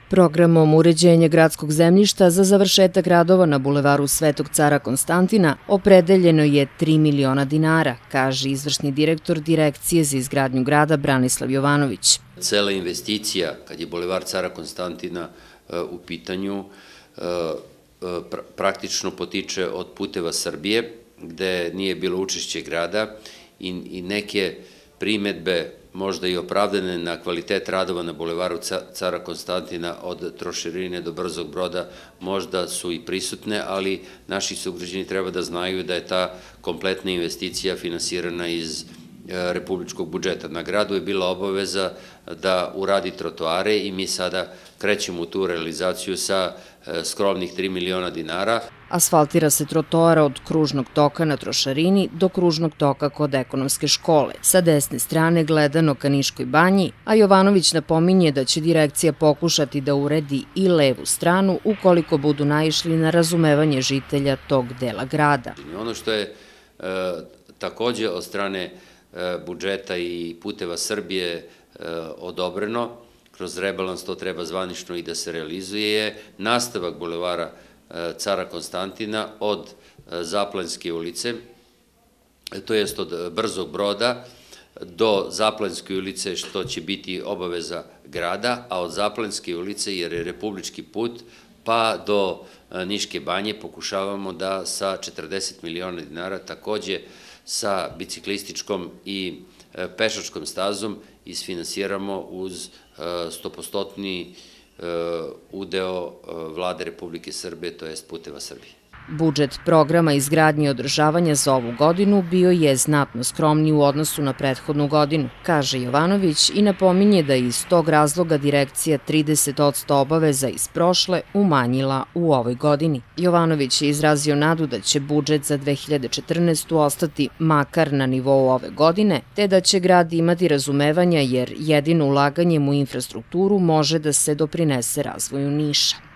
Programom uređenja gradskog zemljišta za završetak radova na bulevaru Svetog cara Konstantina opredeljeno je 3 miliona dinara, kaže izvršni direktor Direkcije za izgradnju grada Branislav Jovanović. Cela investicija, kad je bulevar cara Konstantina u pitanju, praktično potiče od Puteva Srbije, gde nije bilo učešće grada i neke primedbe, možda i opravdane na kvalitet radova na bulevaru cara Konstantina od Trošarine do Brzog Broda, možda su i prisutne, ali naši sugrađani treba da znaju da je ta kompletna investicija finansirana iz republičkog budžeta. Na gradu je bila obaveza da uradi trotoare i mi sada krećemo u tu realizaciju sa skromnih 3 miliona dinara. Asfaltira se trotoar od kružnog toka na Trošarini do kružnog toka kod ekonomske škole, sa desne strane gledano ka Niškoj banji, a Jovanović napominje da će direkcija pokušati da uredi i levu stranu ukoliko budu naišli na razumevanje žitelja tog dela grada. Ono što je takođe od strane budžeta i Puteva Srbije odobreno, kroz rebalans to treba zvanično i da se realizuje, je nastavak bulevara cara Konstantina od Zaplanjske ulice, to jest od Brzog Broda do Zaplanjske ulice, što će biti obaveza grada, a od Zaplanjske ulice, jer je republički put, pa do Niške banje pokušavamo da sa 40 miliona dinara takođe sa biciklističkom i pešačkom stazom isfinansiramo uz 100% udeo Vlade Republike Srbije, to jest Puteva Srbije. Budžet programa izgradnje i održavanja za ovu godinu bio je znatno skromniji u odnosu na prethodnu godinu, kaže Jovanović i napominje da iz tog razloga direkcija 30% obaveza iz prošle umanjila u ovoj godini. Jovanović je izrazio nadu da će budžet za 2014. ostati makar na nivou ove godine, te da će grad imati razumevanja jer jedino ulaganjem u infrastrukturu može da se doprinese razvoju Niša.